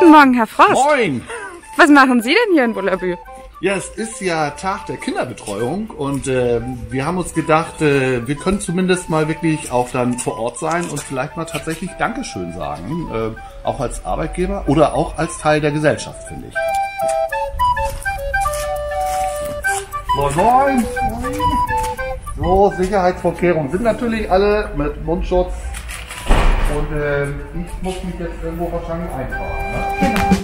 Guten Morgen, Herr Frost. Moin! Was machen Sie denn hier in Bullabü? Ja, es ist ja Tag der Kinderbetreuung und wir haben uns gedacht, wir können zumindest mal wirklich auch dann vor Ort sein und vielleicht mal tatsächlich Dankeschön sagen, auch als Arbeitgeber oder auch als Teil der Gesellschaft, finde ich. Moin, moin! So, Sicherheitsvorkehrungen sind natürlich alle mit Mundschutz und ich muss mich jetzt irgendwo wahrscheinlich eintragen. Ne?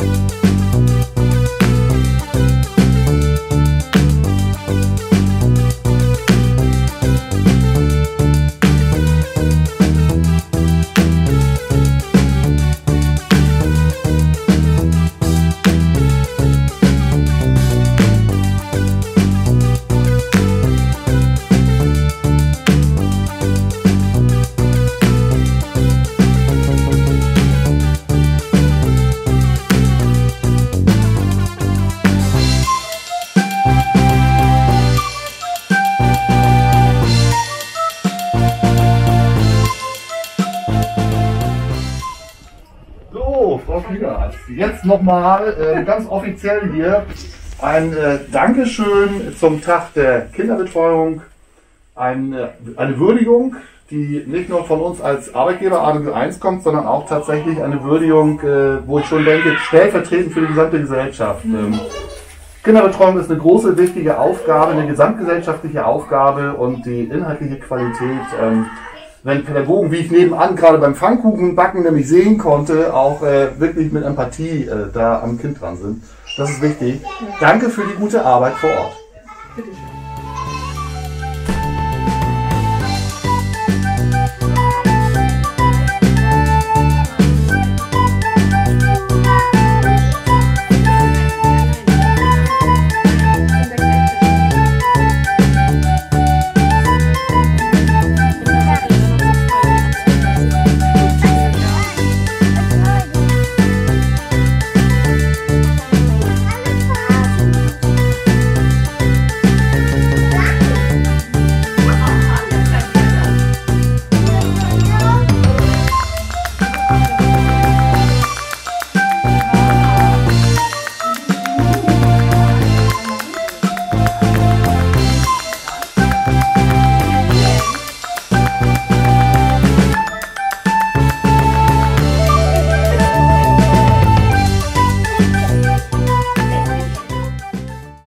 So, Frau Kühner, jetzt nochmal ganz offiziell hier ein Dankeschön zum Tag der Kinderbetreuung, eine Würdigung, die nicht nur von uns als Arbeitgeber ADG 1 kommt, sondern auch tatsächlich eine Würdigung, wo ich schon denke, stellvertretend für die gesamte Gesellschaft. Kinderbetreuung ist eine große, wichtige Aufgabe, eine gesamtgesellschaftliche Aufgabe und die inhaltliche Qualität, wenn Pädagogen, wie ich nebenan gerade beim Pfannkuchenbacken nämlich sehen konnte, auch wirklich mit Empathie da am Kind dran sind. Das ist wichtig. Danke für die gute Arbeit vor Ort. Bitte schön.